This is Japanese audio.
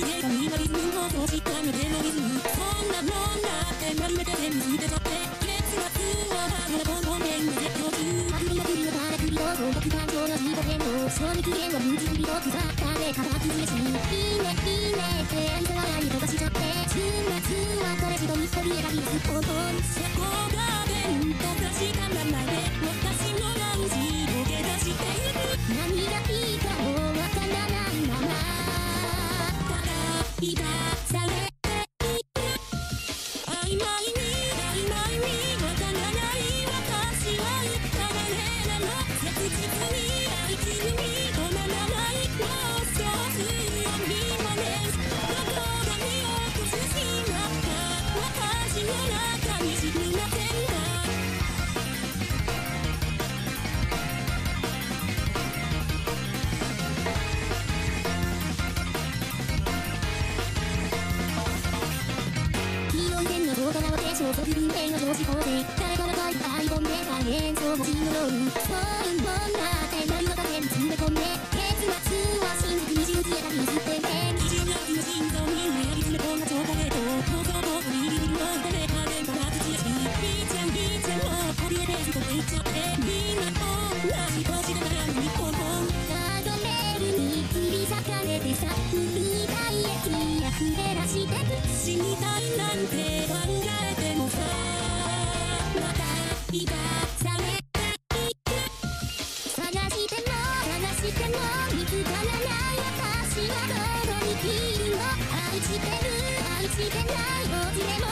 げがみんなリズムをそうしたのでのリズムそんなもんだって丸めて全部捨てちゃって結末はハードなボンボンゲーム絶叫中まくりまくりのからくりと総力感情の自己変動賞味期限は無人微動腐ったで形崩れしいいねいいねって愛想笑いとかしちゃって週末はこれ一人一人選び出す本当にそこが弁と確かな前で私の直しボケ出してゆく何がいいかもわからないままただいたされている曖昧に曖昧にわからない私は言ったらねなの切実に愛君に止まらないもうそう強いわねどこが見落としてしまった私の中に沈ませんか動画は低消極文明の常識法で誰かが書いたアイコンで大変そう文字のようにそういうもんだって何の影に詰め込んで結末は真実に信じ得たりすってね20年の心臓に目やり詰め込んだチョコレート放送とビリビリの手で家電から口やしビーちゃんビーちゃんをコピーペーストで言っちゃってみんな同じ年で並んで日本ガードレールに振り裂かれてさ海体液溢れ出してく死にたいなんて考えてもさまた生かされていく探しても見つからない私はどこにいるの愛してる愛してないどっちでも